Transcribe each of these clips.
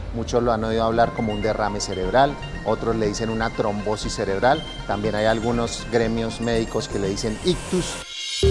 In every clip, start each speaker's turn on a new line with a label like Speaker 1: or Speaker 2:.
Speaker 1: muchos lo han oído hablar como un derrame cerebral, otros le dicen una trombosis cerebral, también hay algunos gremios médicos que le dicen ictus.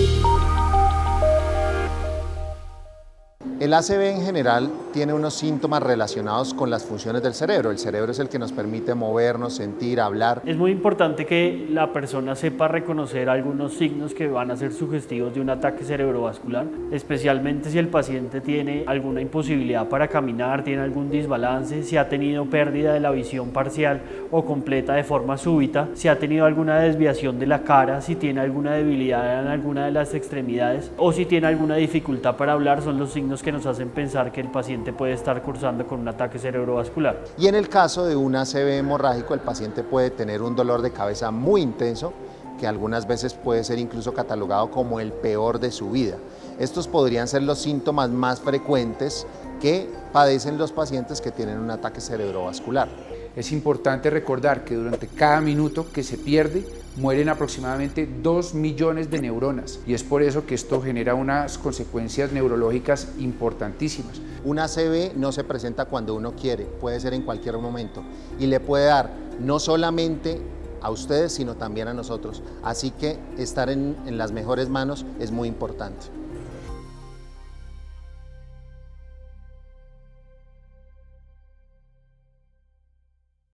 Speaker 1: El ACV en general tiene unos síntomas relacionados con las funciones del cerebro. El cerebro es el que nos permite movernos, sentir, hablar.
Speaker 2: Es muy importante que la persona sepa reconocer algunos signos que van a ser sugestivos de un ataque cerebrovascular, especialmente si el paciente tiene alguna imposibilidad para caminar, tiene algún desbalance, si ha tenido pérdida de la visión parcial o completa de forma súbita, si ha tenido alguna desviación de la cara, si tiene alguna debilidad en alguna de las extremidades o si tiene alguna dificultad para hablar, son los signos que nos hacen pensar que el paciente puede estar cursando con un ataque cerebrovascular.
Speaker 1: Y en el caso de un ACV hemorrágico, el paciente puede tener un dolor de cabeza muy intenso, que algunas veces puede ser incluso catalogado como el peor de su vida. Estos podrían ser los síntomas más frecuentes que padecen los pacientes que tienen un ataque cerebrovascular.
Speaker 3: Es importante recordar que durante cada minuto que se pierde, mueren aproximadamente 2 millones de neuronas y es por eso que esto genera unas consecuencias neurológicas importantísimas.
Speaker 1: Un ACV no se presenta cuando uno quiere, puede ser en cualquier momento y le puede dar no solamente a ustedes, sino también a nosotros. Así que estar en las mejores manos es muy importante.